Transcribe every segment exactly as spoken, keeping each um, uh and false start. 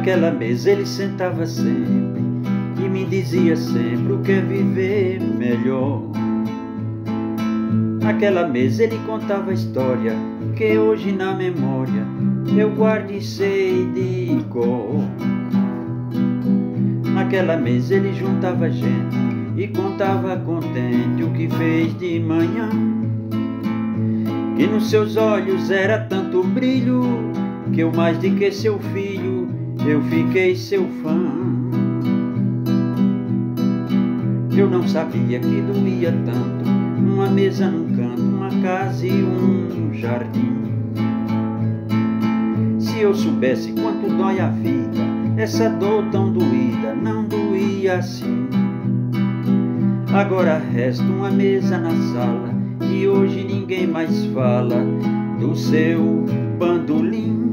Naquela mesa ele sentava sempre e me dizia sempre o que é viver melhor. Naquela mesa ele contava a história que hoje na memória eu guardo e sei de cor. Naquela mesa ele juntava gente e contava contente o que fez de manhã, que nos seus olhos era tanto brilho que eu mais do que seu filho eu fiquei seu fã. Eu não sabia que doía tanto uma mesa num canto, uma casa e um jardim. Se eu soubesse quanto dói a vida, essa dor tão doída não doía assim. Agora resta uma mesa na sala e hoje ninguém mais fala do seu bandolim.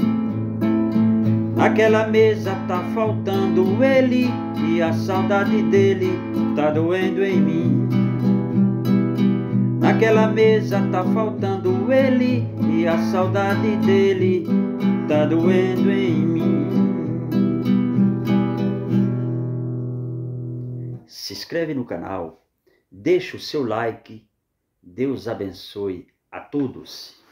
Naquela mesa tá faltando ele e a saudade dele tá doendo em mim. Naquela mesa tá faltando ele e a saudade dele tá doendo em mim. Se inscreve no canal, deixa o seu like, Deus abençoe a todos.